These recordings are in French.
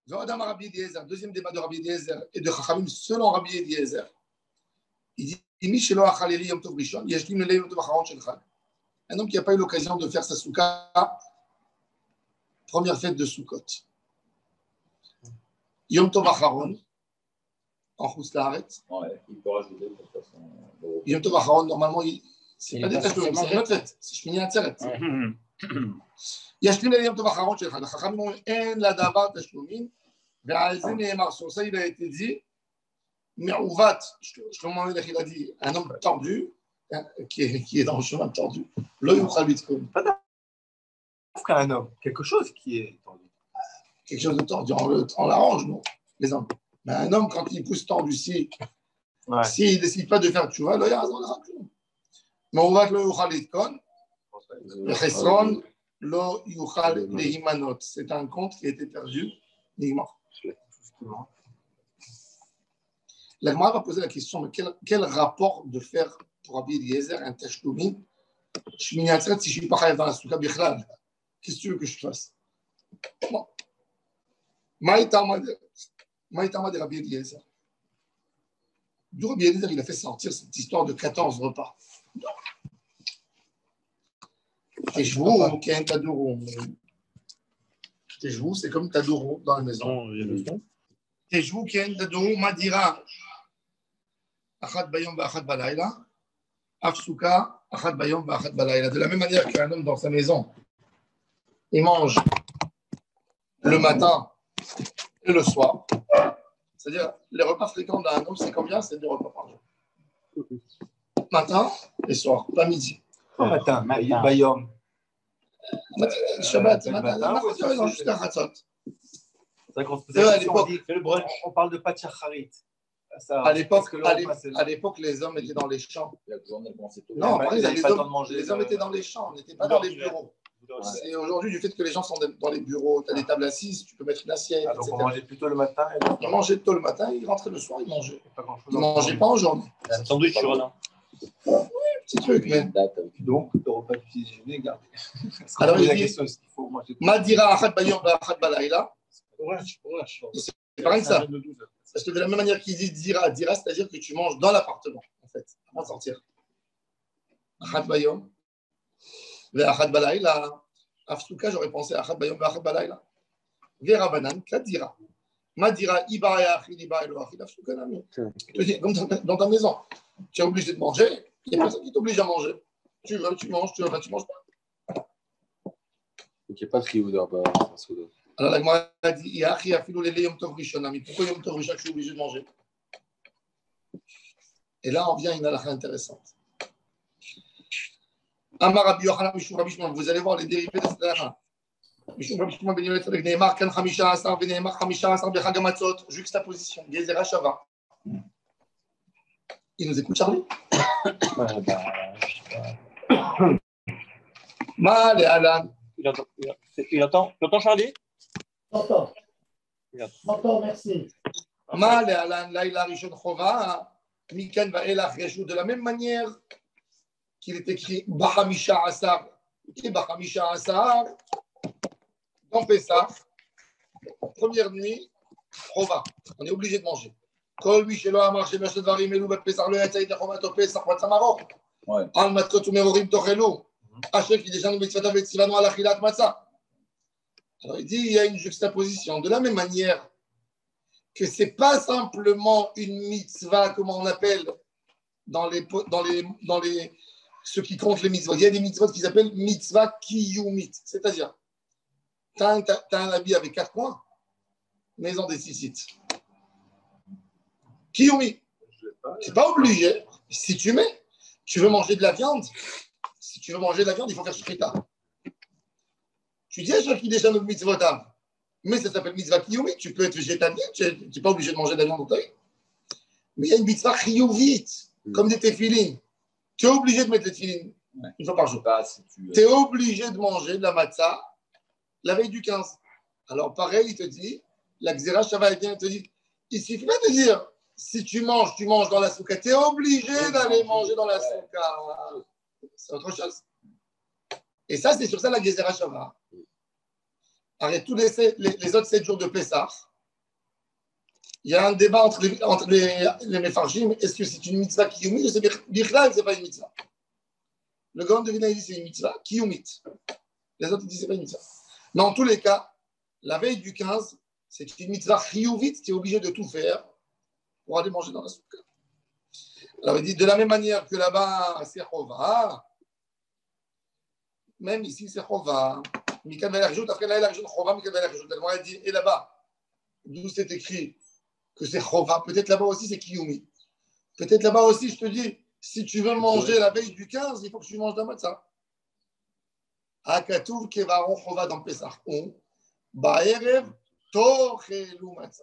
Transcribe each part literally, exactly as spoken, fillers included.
Adam Rabbi Eliezer, deuxième débat de Rabbi Eliezer et de Chachamim selon Rabbi Eliezer. Il dit un homme qui n'a pas eu l'occasion de faire sa souka, première fête de Sukkot. Yom Tov Acharon, en Chutz Laaretz. Ouais, il peut rajouter de toute façon. Yom Tov Acharon, normalement, il... c'est pas des tachloum, c'est une autre fête. C'est Shmini Atzeret. Yashlim Yom Tov Acharon Shelcha. Le Chachamim ont un la davar tachloumin. Ve'al ze ne'emar. Sur ça, il a été dit, Me'uvat, je te demande il a dit, un homme tordu, qui est, qui est dans le chemin tordu. Lo yuchal bitkoum. Pas qu'un homme, quelque chose qui est tordu. Quelque chose de tordu, on, le, on l'arrange, non, les hommes. Mais un homme, quand il pousse tordu, si, ouais. S'il ne décide pas de faire tchouva, lo yarazon l'rakloum. Me'uvat lo yuchal bitkon. Le chesron lo yuchal lehimanot. C'est un compte qui a été perdu. Nigmar. La Gemara va poser la question, mais quel, quel rapport de faire pour Rabbi Eliezer un tachloumin Shmini Atzeret si je ne suis pas chayav dans la souka bichlal? Qu'est-ce que tu veux que je fasse? Maïtama de Rabbi Eliezer. D'où Rabbi Eliezer il a fait sortir cette histoire de quatorze repas. Teshvou, qui est un tadourou. Teshvou, c'est comme tadourou dans la maison. Teshvou, qui est un tadourou, madira. Achad bayom ba'achad balayla. Afsuka, achad bayom ba'achad balayla. De la même manière qu'un homme dans sa maison, il mange le matin et le soir. C'est-à-dire, les repas fréquents d'un homme, c'est combien? C'est deux repas par jour. Matin et soir, pas midi. Oh, matin, matin. Bayom. Shabbat, matin, matin, ils ont juste un chatzot. C'est vrai qu'on se posait la question, on dit, on parle de Pat Shacharit. À l'époque, à l'époque, les hommes étaient dans les champs. Non, après, les, les, hommes, les hommes étaient dans les champs, on n'était pas dans les bureaux. C'est aujourd'hui du fait que les gens sont dans les bureaux, tu as des tables assises, tu peux mettre une assiette. Ah, donc on mangeait plutôt le matin. Et ils mangeaient tôt le matin, ils rentraient le soir, ils mangeaient. Ils ne mangeaient pas en journée. Un sandwich sur un an. Oui, petit truc, mais. Donc, le repas du petit déjeuner, gardez. Alors, il dit Madira Achad Bayom Achad Balayla. C'est pareil que ça. Parce que de la même manière qu'il dit Dira, Dira, c'est-à-dire que tu manges dans l'appartement, en fait, avant de sortir. Achad Bayom. Achad Balayla. Afsuka, j'aurais pensé Achad Bayom Achad Balayla. Vera Banan, Kadira. Madira Ibaya Achid Ibaya Achid Afsuka Nami. Comme dans ta maison. Tu es obligé de manger, il n'y a personne qui t'oblige à manger. Tu veux, tu manges, tu veux pas, tu ne manges pas. Donc il n'y a pas de trioudeur. Alors la Gemara a dit Yachi afilou lele Yom Tov Rishon. Mais pourquoi Yom Tov Rishon je suis obligé de manger? Et là on vient à une halakha intéressante. Amar Rabbi Yochanan Mishum Rabbi Shimon, vous allez voir les dérivés de cette halakha. Mishum Rabbi Shimon ben Yometz avec Neymar Kan Chamisha Asar ben Neymar Chamisha Asar ben Chagamatzot. Juxtaposition. Gezerah Shava. Il nous écoute, Charlie? Mal et Alan. Il entend, il entend, il entend Charlie? J'entends. J'entends, merci. Mal et Alan, là, il a Rishon Chova, Mikan va Elach Reshou. De la même manière qu'il est écrit Bahamisha Asar, et Bahamisha Asar, dans Pessah, première nuit, Chova. On est obligé de manger. כל מי שלא אמר שבשת דברים אלו בפסח לא יצא ידי חובת הפסח מצה מרור. על מצות ומרורים תאכלו. אשר קידשנו במצוותיו וציוונו על אכילת מצה. Alors il dit, il y a une juxtaposition. De la même manière que ce n'est pas simplement une mitzvah, comment on appelle, dans les, dans les, dans les, ceux qui comptent les mitzvahs. Il y a des mitzvahs qui s'appellent mitzvah kiyumit. C'est-à-dire, tu as un, un habit avec quatre coins, maison des sissites. Kiyumi. Tu n'es pas obligé. Si tu mets, tu veux manger de la viande, si tu veux manger de la viande, il faut faire shrita. Tu dis à chaque qui déjà notre mitzvotav, mais ça s'appelle mitzvah kiyumi, tu peux être végétalien, tu n'es pas obligé de manger de la viande dans ta vie. Mais il y a une mitzvah chiyuvite, comme des téfilines. Tu es obligé de mettre les téfilines une fois par jour. Tu es obligé de manger de la matzah la veille du quinze. Alors pareil, il te dit, la Xéra Shava, il te dit, il suffit pas de dire, si tu manges, tu manges dans la souka. Tu es obligé d'aller manger dans la souka. C'est autre chose. Et ça, c'est sur ça la Gezerah Shava. Arrête tous les, les, les autres sept jours de Pessah. Il y a un débat entre les, entre les, les Mefarshim. Est-ce que c'est une mitzvah kiyumit ou c'est Bichlal, c'est pas une mitzvah? Le Gaon de Vilna dit c'est une mitzvah kiyumit. Les autres disent c'est pas une mitzvah. Mais en tous les cas, la veille du quinze, c'est une mitzvah chiyuvit, tu es obligé de tout faire pour aller manger dans la soukha. Alors il dit de la même manière que là-bas, c'est chova, même ici c'est chova. Mikan va l'ajoute, après là il ajoute chova, Mikan va l'ajoute. Elle dit, et là-bas, d'où c'est écrit que c'est chova, peut-être là-bas aussi c'est kiyumi. Peut-être là-bas aussi, je te dis, si tu veux manger la veille du quinze, il faut que tu manges de la matzah. Akatouv kevaron chova dans Pesach. On, ba'erev, tochelu matzah.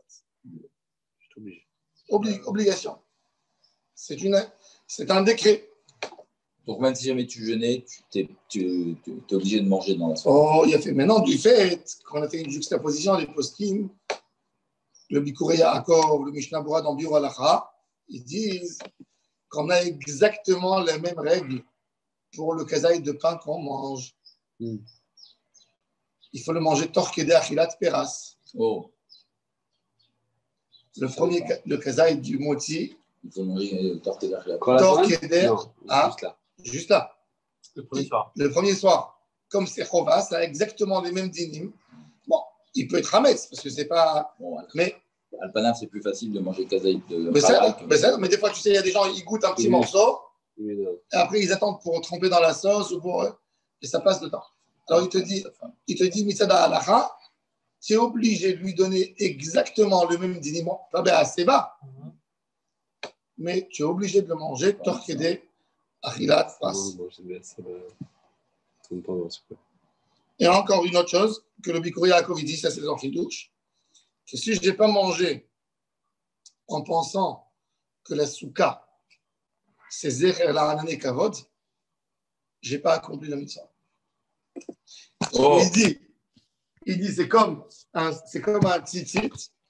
Obli- obligation. C'est, une, c'est un décret. Donc, même si jamais tu jeûnais, tu es tu, tu, tu obligé de manger dans la soirée. Oh, il a fait. Maintenant, du fait qu'on a fait une juxtaposition des poskim, le Bikurei Yaakov, le Mishnah Bora dans Biur Halacha, ils disent qu'on a exactement la même règle pour le kazaï de pain qu'on mange. Mm. Il faut le manger torquedé achilat peras. Oh. Le premier, le kazaï du moti. Il faut manger torquedé achilat peras. Torquedé, ah, juste là. Juste là. Le premier soir. Le premier soir. Comme c'est chova, ça a exactement les mêmes dynimes. Bon, il peut être hametz, parce que c'est pas. Bon, voilà. Mais. Alpanaf, c'est plus facile de manger kazaït de. Mais, ça, mais, ça, mais des fois, tu sais, il y a des gens, ils goûtent un petit oui. morceau, Oui, et après, ils attendent pour tremper dans la sauce, ou pour, et ça passe le temps. Alors, il te dit, il te dit, Mitzada Alacha, tu es obligé de lui donner exactement le même dînement. Pas bien assez bas, mais tu es obligé de le manger, torquedé, achilat, pas. Et encore une autre chose que le Bikurei Yaakov dit, ça c'est dans Chidouche, que si je n'ai pas mangé en pensant que la soukha, c'est Zecher la Hanane Kavod, je n'ai pas accompli la mitzvah. Oh. Il dit, il dit c'est comme un, c'est comme un tzitzit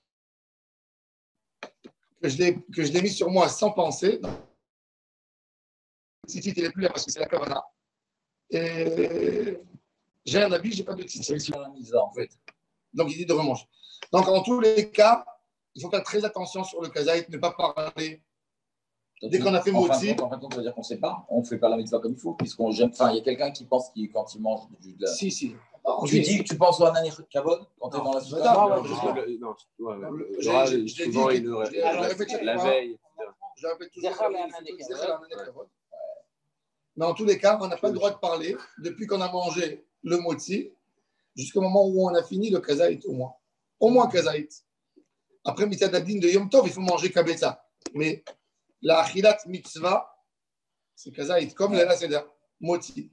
que je l'ai, que je l'ai mis sur moi sans penser. Le tzitzit, il n'est plus là parce que c'est la kavana. Et j'ai un habit, je n'ai pas de tzitzit. C'est la mitzvah, en fait. Donc, il dit de remanger. Donc, en tous les cas, il faut faire très attention sur le kazaït, ne pas parler. Donc, dès qu'on a fait motzi. En fait, on peut dire qu'on ne sait pas, on ne fait pas la mitzvah comme il faut, puisqu'on gêne. Enfin, il y a quelqu'un qui pense qu'il, quand il mange du. De la... Si, si. Non, tu dis que tu penses au Hanane Kavod quand tu es dans la soukha. Non, souvent, il le répète la veille. Je répète toujours. Mais en tous les cas, on n'a pas le droit de parler depuis qu'on a mangé le motzi jusqu'au moment où on a fini le kazaït, au moins. Au moins kazaït. Après, mitzvah din de Yom Tov, il faut manger kabetza. Mais la achilat mitzvah, c'est kazaït, comme la seder, moti.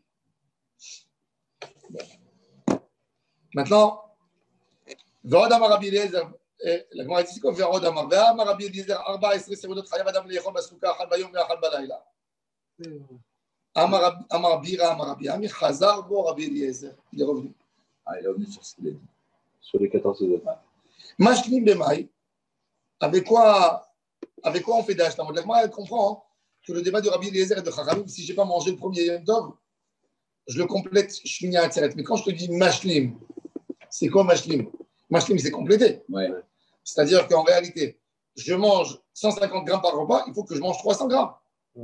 Maintenant, V'od amar Rabbi Eliezer, la Gemara dit comme V'od amar, V'amar Rabbi Eliezer, arba esrei sevodot chayav adam lechol basouka, achal bayom ve'achal balayla. Amar Bira, Amar Rabbi Ami, Chazar bo Rabbi Eliezer. Il est revenu. Ah, il est revenu sur ce qu'il a dit. Sur les quatorze autres. Mashlim b'maï. Avec quoi, avec quoi on fait d'âge? La Gemara, elle comprend hein, que le débat de Rabbi Eliezer et de Chachamim, si je n'ai pas mangé le premier Yom Tov, je le complète, je finis à Tzeret. Mais quand je te dis Mashlim, c'est quoi Mashlim? Mashlim, c'est complété. Ouais. C'est-à-dire qu'en réalité, je mange cent cinquante grammes par repas, il faut que je mange trois cents grammes. Ouais.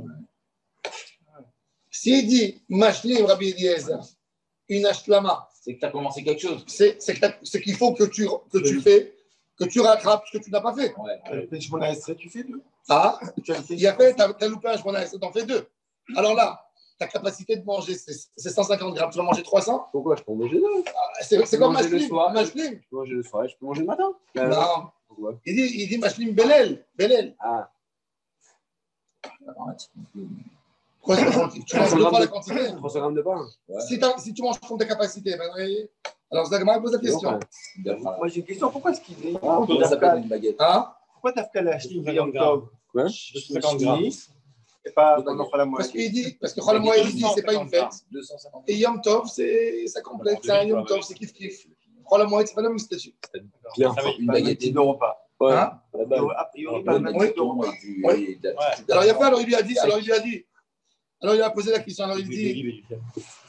S'il dit Mashlim Rabbi Eliezer, une ashlama, c'est que tu as commencé quelque chose. C'est, c'est, que c'est qu'il faut que tu, que tu fais, que tu rattrapes ce que tu n'as pas fait. Ouais. Le tu fais deux. Ah, il y a fait, tu as loupé un Shmona Esrei, tu en fais deux. Alors là, ta capacité de manger, c'est, c'est cent cinquante grammes, tu vas manger trois cents. Pourquoi je peux en manger deux? Ah, c'est, c'est comme Mashlim. Je peux manger le soir, je peux manger le matin. Non. Pourquoi? Il dit, il dit Mashlim Belel. Belel. Ah. Pourquoi c'est tu manges deux fois la quantité? trois cents grammes de pain. Ouais. Si, si tu manges comme ta capacité, ben, alors Zagmar pose la question. Moi j'ai une question, pourquoi est-ce qu'il dit ah, ça s'appelle une baguette? Hein? Pourquoi t'as fait la chine Yom Tov? Quoi? deux cent cinquante grammes. Et pas pendant la moitié. Parce qu'il dit, parce que Chol Moed, il dit, c'est pas une fête. Et Yom Tov, c'est, ça complète, c'est un Yom Tov, c'est kiff kiff. Chol Moed, c'est pas le même statut. Une baguette de repas. Ouais. Hein? A priori, pas le même oui. de repas. Oui. Alors il y a pas, alors il lui a dit, alors il lui a dit, alors il a posé la question, alors il dit,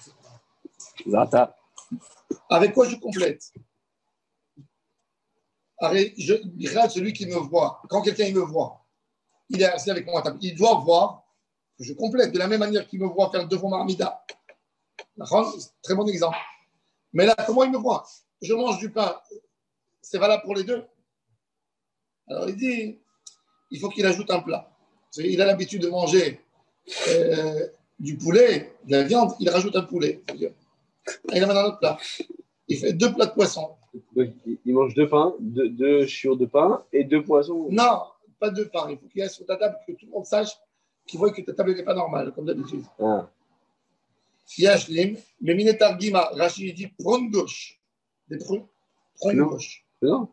Zata. avec quoi je complète? Arrête, je regarde celui qui me voit. Quand quelqu'un me voit, il est assis avec moi à table. Il doit voir que je complète de la même manière qu'il me voit faire devant Marmida. Très bon exemple. Mais là, comment il me voit? Je mange du pain. C'est valable pour les deux. Alors il dit, il faut qu'il ajoute un plat. Il a l'habitude de manger euh, du poulet, de la viande, il rajoute un poulet. Il amène un autre plat. Il fait deux plats de poisson. Donc, il mange deux pains, deux, deux chiots de pain et deux poissons. Non, pas deux pains. Il faut qu'il y ait sur ta table que tout le monde sache qu'il voit que ta table n'est pas normale, comme d'habitude. Ah. Yashlim, le minetar gima, Rachid dit prône gauche. Des prunes, prône gauche. Non.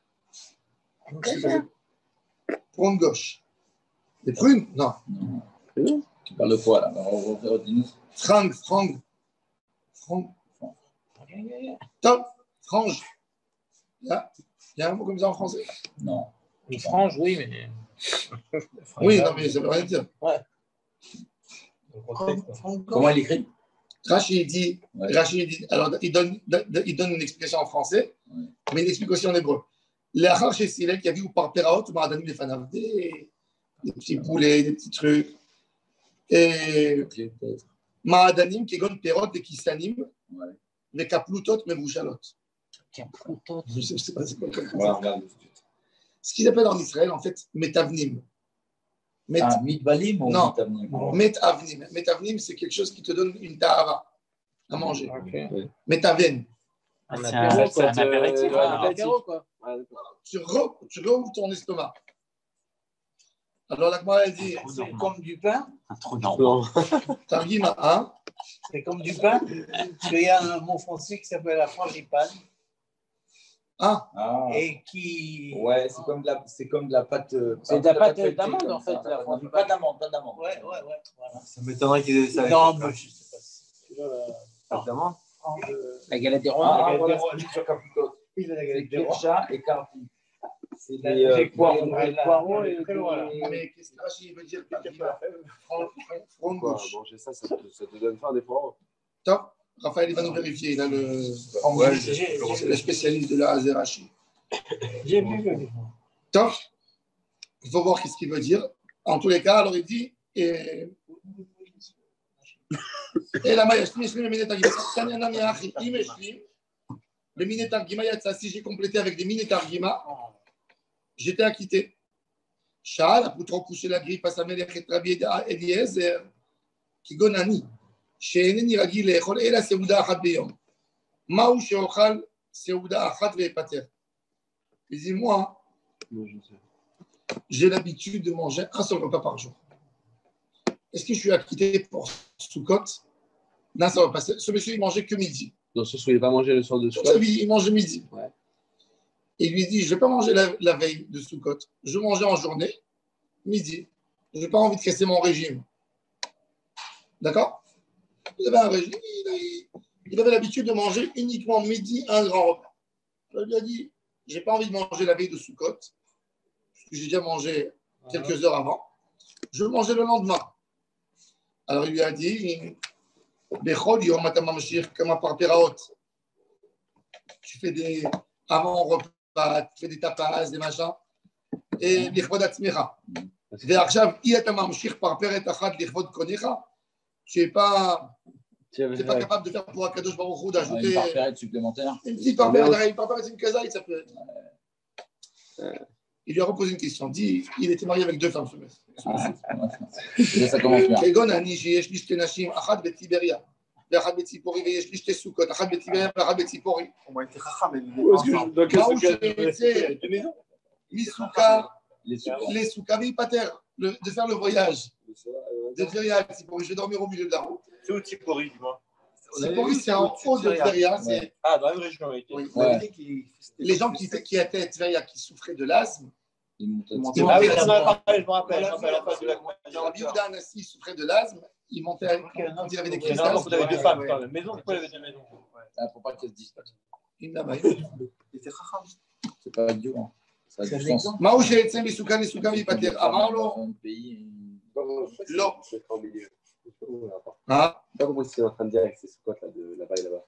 Prône gauche. Des prunes? Non. Non. Tu parles de quoi là? On va dire Frangue, frangue. Frangue. Top, frange. Il y, a, il y a un mot comme ça en français? Non. Une frange, oui, mais. Oui, non, mais ça veut rien dire. Ouais. Comment il écrit? Rachid dit, ouais. Rachid dit, alors il donne, il donne une explication en français, ouais. mais il explique aussi en hébreu. L'achar chez Silek, il y a vu par Peraot, Maradani, les fanav, des, des petits poulets, des petits trucs. Et Maradanim, qui gonne Perot et qui s'anime, les kaploutot, mais bouchalot. Kaploutot. Je ne sais pas c'est quoi comme ça. Ce qu'ils appellent en Israël, en fait, metavnim. Met... Ah, mitbalim ou non, metavnim? Metavnim. Metavnim, c'est quelque chose qui te donne une tahara à manger. Okay. Metaven. Ah, c'est un, c'est un apéritif. Euh, un apéro, quoi. Tu, re, tu rouvres ton estomac. Alors la Gemara dit, c'est comme du pain. Un trou normal. Targima, hein? C'est comme du pain. Parce qu'il y a un mot français qui s'appelle la frangipane. Ah. ah. Et qui. Ouais, c'est comme de la, c'est comme de la pâte. C'est de la pâte d'amande en fait. Ça. La frangipane. Pas d'amande, pas d'amande. Ouais, ouais, ouais. Voilà. Ça m'étonnerait qu'ils aient ça. Non, mais je sais pas. C'est la pâte d'amande. La galette des rois. Ah, la voilà, galette des rois. C'est Kircha et Carpi. C'est les poireaux. Les poireaux et les. Mais qu'est-ce que Rachid veut dire? Franc gauche. Manger ça, ça te donne faim des poireaux. Top. Raphaël, il va nous vérifier. Il a le. Ouais, c'est le spécialiste de la Azerachi. J'ai vu. Top. Il faut voir qu'est-ce qu'il veut dire. En tous les cas, alors il dit. Et, et la Maya, le Minetargima, si j'ai complété avec des Minetargima, j'étais acquitté. Shah, pour trop pousser la grille, passe à Melech Rabbi Eliezer, qui gonani. שאינני רגיל לאכול אלא סעודה אחת ביום. מהו שאוכל סעודה אחת ואפטר? Il dit, moi, j'ai l'habitude de manger un seul repas par jour. Est-ce que je suis acquitté pour Soukot? Non, ça va passer. Ce monsieur, il mangeait que midi. Donc, ce soir, il n'a pas mangé le soir de Soukot. Toute sa vie, il mangeait midi. Ouais. Et il lui dit, je ne vais pas manger la, la veille de Soukot. Je mangeais en journée, midi. Je n'ai pas envie de casser mon régime. D'accord? Il avait un régime, il, il avait l'habitude de manger uniquement midi un grand repas. Je lui ai dit, je n'ai pas envie de manger la veille de Soukot, parce que j'ai déjà mangé quelques heures avant. Je vais manger le lendemain. Alors il lui a dit, tu fais des avant repas, tu fais des tapas, des machins, et tu n'es pas, pas capable de faire pour Akadosh Baruch Hu d'ajouter une parpérette supplémentaire. Une petite parpérette, une parpérette, c'est une kazaï, ça peut être. Ouais. Il lui a reposé une question. Dit, il était marié avec deux femmes, ce monsieur. Et ça commence bien. כגון אני שיש לי שתי נשים, אחת בטיבריה ואחת בציפורי, ויש לי שתי סוכות, אחת בטיבריה ואחת בציפורי. On m'a été racham, mais מה הוא שיוצא מסוכה לסוכה וייפטר, de faire le voyage. De Tveria à Tzipori, je vais dormir au milieu de la route. C'est où Tzipori, dis-moi? Tzipori, c'est en haut de Tveria. Ah, dans la même région. Oui. Ouais. Les gens qui, qui étaient à Tveria, qui souffraient de l'asthme, ils montaient. Ah oui, on en a parlé, je me rappelle. Rabbi Yehuda Anassi souffrait de l'asthme, il montait quand il avait des crises d'asthme. Il avait deux femmes, quand même. Maison, pourquoi il avait deux maisons? Il ne faut pas qu'elles se disent pas. Il n'a pas. Il était racham. C'est pas idiot. Ça a du sens. Maou she'etzem misoukan misoukan vipater. Amar lo. L'eau. Ah. Je sais pas comment ils sont en train de dire avec ces squats là de là-bas et là-bas.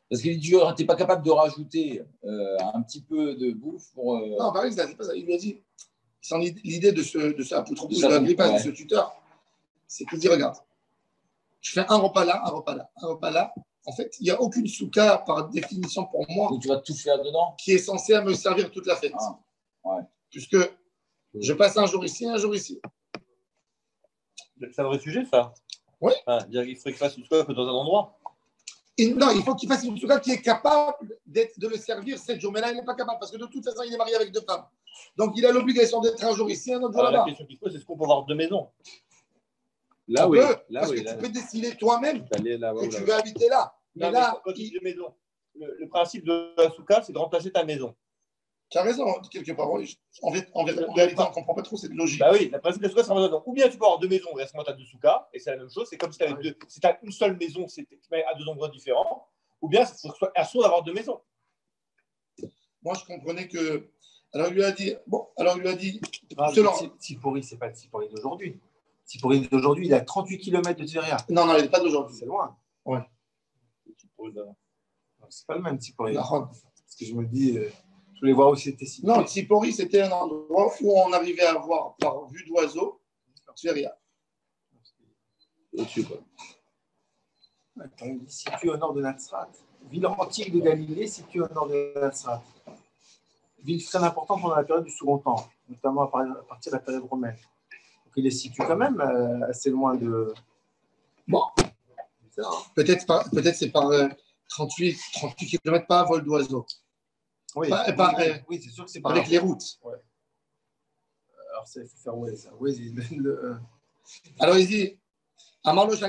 Parce que tu n'es pas capable de rajouter euh, un petit peu de bouffe pour. Euh... Non, pareil, c'est pas ça. Il lui a dit, c'est l'idée de ce, de ce apôtre, de, de, Agrippa, ouais. de ce tuteur, c'est qu'il dit, regarde, je fais un repas là, un repas là, un repas là. En fait, il n'y a aucune souka, par définition pour moi, où tu vas tout faire dedans, qui est censée me servir toute la fête. Ah, ouais. Puisque je passe un jour ici, un jour ici. C'est un vrai sujet, ça. Oui. Ah, dire qu'il faudrait qu'il fasse une souka que dans un endroit. Et non, il faut qu'il fasse une souka qui est capable de le servir sept jours. Mais là, il n'est pas capable parce que de toute façon, il est marié avec deux femmes. Donc, il a l'obligation d'être un jour ici, un autre jour là-bas. La question qu'il pose, c'est est-ce qu'on peut avoir deux maisons? Là, oui. Peut, là, parce oui, que là, tu peux décider toi-même là, que tu veux habiter là. Mais non, là, mais quand il... tu dis maison, le, le principe de la souka, c'est de remplacer ta maison. Tu as raison, quelque part. En, en, en réalité, on ne comprend pas trop cette logique. Bah oui, le principe de la souka, c'est remplacer. Ou bien tu peux avoir deux maisons, et à ce moment, tu as deux soukas, et c'est la même chose. C'est comme si tu avais deux. Si tu as une seule maison, c'est à deux endroits différents. Ou bien, il faut assurer d'avoir deux maisons. Moi, je comprenais que. Alors, il lui a dit. Bon, alors, il lui a dit. Ah, selon... Tsipori, ce n'est pas le Tsipori d'aujourd'hui. Tsipori d'aujourd'hui, il a trente-huit kilomètres de Tveria. Non, non, il n'est pas d'aujourd'hui. C'est loin. Ouais. C'est pas le même Tsipori. La Parce que je me dis, euh, je voulais voir où c'était situé. Non, Tsipori, c'était un endroit où on arrivait à voir par vue d'oiseau Tveria. Au-dessus, quoi. Attends, il est situé au nord de Nazrat. Ville antique de Galilée, située au nord de Nazrat. Ville très importante pendant la période du Second Temple, notamment à partir de la période romaine. Donc il est situé quand même euh, assez loin de. Bon. Peut-être peut c'est par euh, trente-huit kilomètres pas à vol d'oiseau. Oui, pas, oui, pas, oui, euh, oui c'est sûr que c'est par avec là. Les routes. Ouais. Alors, il faut faire Waze. Waze, il le... Alors, il dit. Lui,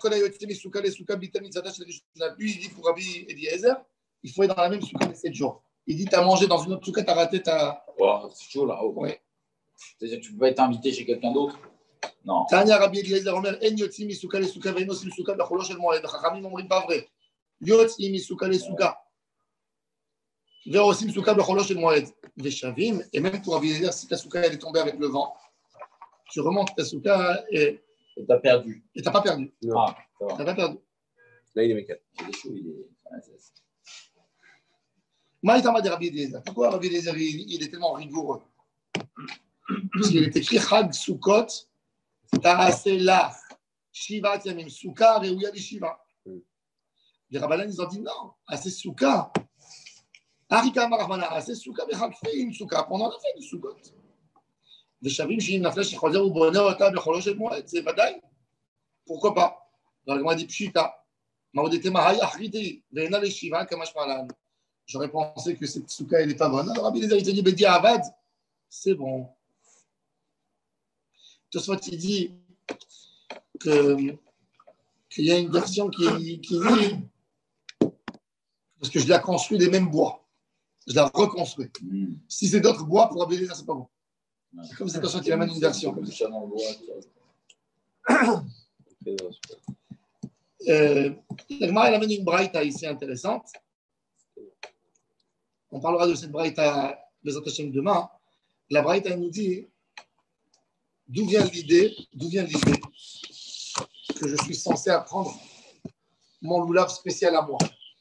il dit pour Rabbi Eliezer, il faut être dans la même souka les sept jours. Il dit, tu as mangé dans une autre souka, tu as raté ta. Wow, c'est chaud là. Oh. Ouais. C'est-à-dire que tu ne peux pas être invité chez quelqu'un d'autre? Non. Tanya Rabbi Eliezer Omer, En Yotzi Misuka les souka, Veino Sim Souka, Becholosh El Moed. Chachamim omrim pas vrai. Yotzi Misuka les souka. Veino Sim Souka, Becholosh El Moed. Veshavim, et même pour Rabbi Eliezer, si ta souka elle est tombée avec le vent, tu remontes ta souka et. Et t'as perdu. Et t'as pas perdu. Non. Ah, ça va. T'as pas perdu. Là, il est mécanique. Il est chaud, il est. Maïtama de Rabbi Eliezer. Pourquoi Rabbi Eliezer il, il est tellement rigoureux? Parce qu'il est écrit Chag Sukkot, Ta'aselach, Shivat Yamim, Souka, Reouya de Shiva. Les Rabbanan, ils ont dit non, assez Souka. Harika Marahmana, assez Souka, mais Chag fait une Souka. Pendant la fête de Sukkot. ושווים שאם נפלה שחוזר ובונה אותה בחולו של מועד, זה ודאי. pourquoi pas? Alors, il m'a dit pshita. J'aurais pensé que cette souka, elle n'est pas bonne. Alors, Rabbi Eliezer, il te dit, Bedi Avad, c'est bon. Tosfot, il dit qu'il y a une version qui, qui dit, parce que je l'ai construit des mêmes bois. Je l'ai reconstruit. Mm. Si c'est d'autres bois, pour Rabbi Eliezer, c'est pas bon. C'est comme cette personne qui amène une version. Comme ça. Euh, L'Agmara, elle amène une braïta ici intéressante. On parlera de cette braïta demain. La braïta, elle nous dit d'où vient l'idée, d'où vient l'idée que je suis censé apprendre mon loulav spécial à moi.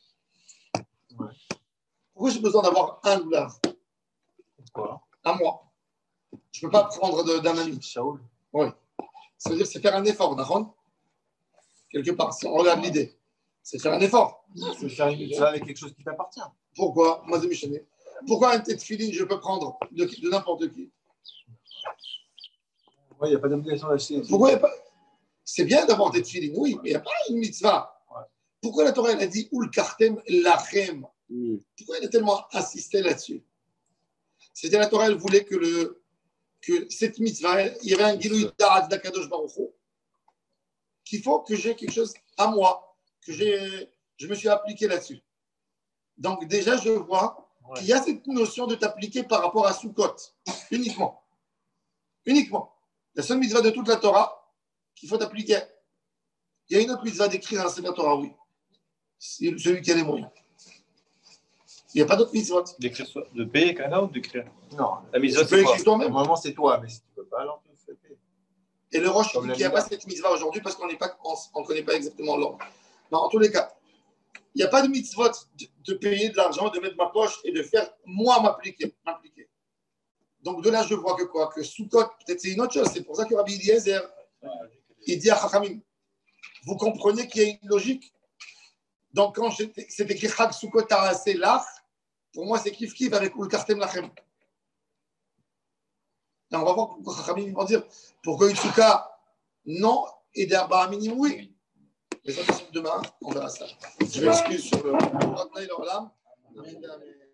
Pourquoi j'ai besoin d'avoir un loulav? Pourquoi? À moi. Je ne peux pas prendre de, d'un ami. Shaoul. Oui. Ça veut dire que c'est faire un effort, d'accord? Quelque part, si on regarde l'idée, c'est faire un effort. C'est faire une mitzvah avec quelque chose qui t'appartient. Pourquoi? Moi, je me Pourquoi un tête filine, je peux prendre de, de n'importe qui? Oui, il n'y a pas d'obligation d'acheter. Pourquoi il n'y a pas... C'est bien d'avoir tête filine, oui, mais il n'y a pas une mitzvah. Ouais. Pourquoi la Torah, elle a dit Ul kartem lachem? Mm. Pourquoi elle a tellement insisté là-dessus? C'est-à-dire la Torah, elle voulait que, le, que cette mitzvah, il y avait un Gilui Da'at d'Akadosh Baruch Hu, qu'il faut que j'ai quelque chose à moi, que j'ai, je me suis appliqué là-dessus. Donc déjà, je vois ouais. qu'il y a cette notion de t'appliquer par rapport à Sukkot, uniquement. Uniquement. La seule mitzvah de toute la Torah qu'il faut appliquer. Il y a une autre mitzvah d'écrire dans la Torah, oui. C'est celui qui a les moyens. Il n'y a pas d'autre mitzvah. D'écrire soit de payer quelqu'un ou d'écrire? Non. La mitzvah, c'est quoi? Toi-même. Normalement, c'est toi, mais si tu ne peux pas, alors tu le fais payer. Et le Roche dit qu'il n'y a pas cette mitzvah aujourd'hui parce qu'on ne connaît pas exactement l'ordre. Non, en tous les cas, Il n'y a pas de mitzvot de, de payer de l'argent, de mettre ma poche et de faire moi m'appliquer. m'appliquer. Donc de là, je vois que quoi? Que Soukot, peut-être c'est une autre chose. C'est pour ça que Rabbi Eliezer, il dit à Chachamim, vous comprenez qu'il y a une logique. Donc quand c'est écrit Chag Soukot Tarasé Lach, pour moi c'est Kif Kif avec Ulkartem Lachem. Et on va voir pourquoi Chachamim vont dire pourquoi Utsuka non et d'Arba Minim oui. Mais ça, c'est demain, on verra ça. Je m'excuse sur le.